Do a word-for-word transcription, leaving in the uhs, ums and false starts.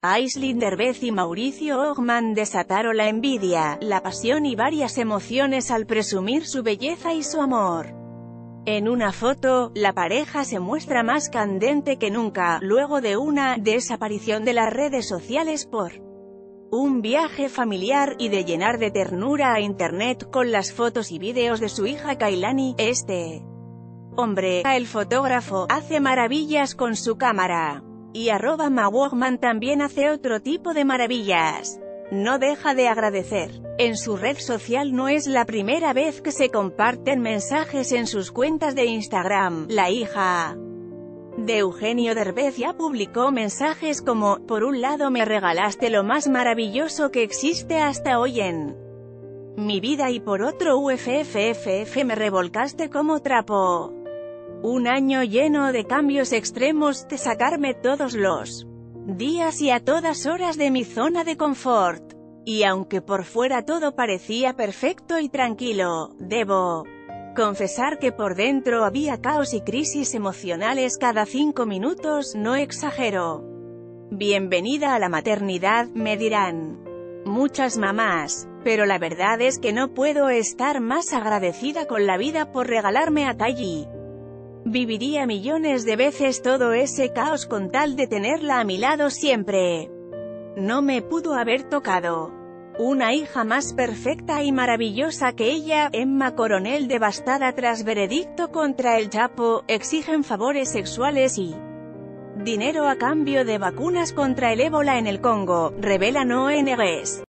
Aislinn Derbez y Mauricio Ockman desataron la envidia, la pasión y varias emociones al presumir su belleza y su amor. En una foto, la pareja se muestra más candente que nunca, luego de una desaparición de las redes sociales por un viaje familiar, y de llenar de ternura a internet con las fotos y vídeos de su hija Keilani. Este hombre, el fotógrafo, hace maravillas con su cámara. Y arroba Mawogman también hace otro tipo de maravillas. No deja de agradecer. En su red social no es la primera vez que se comparten mensajes en sus cuentas de Instagram. La hija de Eugenio Derbez ya publicó mensajes como: por un lado me regalaste lo más maravilloso que existe hasta hoy en mi vida, y por otro uffff me revolcaste como trapo. Un año lleno de cambios extremos, de sacarme todos los días y a todas horas de mi zona de confort. Y aunque por fuera todo parecía perfecto y tranquilo, debo confesar que por dentro había caos y crisis emocionales cada cinco minutos, no exagero. Bienvenida a la maternidad, me dirán muchas mamás, pero la verdad es que no puedo estar más agradecida con la vida por regalarme a Kylie. Viviría millones de veces todo ese caos con tal de tenerla a mi lado siempre. No me pudo haber tocado una hija más perfecta y maravillosa que ella. Emma Coronel, devastada tras veredicto contra el Chapo, exigen favores sexuales y dinero a cambio de vacunas contra el ébola en el Congo, revelan O N Ges.